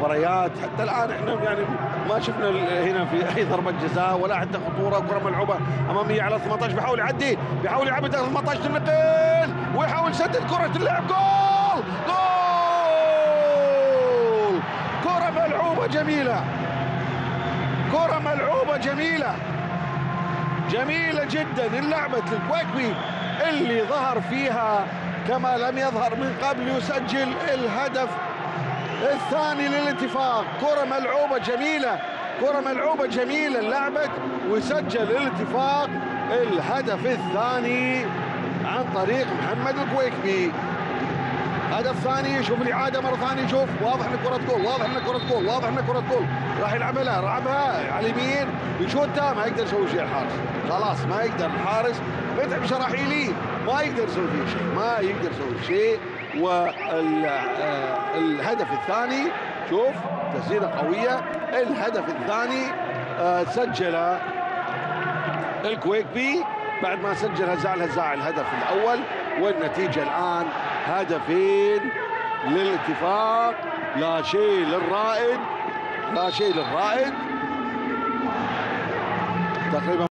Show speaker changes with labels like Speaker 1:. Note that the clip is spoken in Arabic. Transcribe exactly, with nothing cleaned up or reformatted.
Speaker 1: المباريات حتى الان احنا يعني ما شفنا هنا في اي ضربه جزاء ولا حتى خطوره. كره ملعوبه اماميه على ثمانية عشر، بيحاول يعدي، بيحاول يعدي ثمانية عشر تنقل ويحاول يسدد كره اللعب. جول جول كره ملعوبه جميله، كره ملعوبه جميله جميله جدا. انلعبت للكويكبي اللي ظهر فيها كما لم يظهر من قبل، يسجل الهدف الثاني للاتفاق. كرة ملعوبة جميلة، كرة ملعوبة جميلة لعبت وسجل الاتفاق الهدف الثاني عن طريق محمد الكويكبي. هدف ثاني، شوف الإعادة مرة ثانية، شوف واضح ان كرة جول، واضح ان كرة جول، واضح ان كرة جول. راح يلعبها له، لعبها على اليمين بيشوتها، ما يقدر يسوي شيء الحارس، خلاص ما يقدر الحارس. متعب شراحيلي ما يقدر يسوي فيه شيء، ما يقدر يسوي شيء. والهدف الثاني شوف تسديده قويه. الهدف الثاني سجل الكويكبي بعد ما سجل هزاع الهزاع الهدف الاول، والنتيجه الان هدفين للاتفاق، لا شيء للرائد، لا شيء للرائد تقريبا.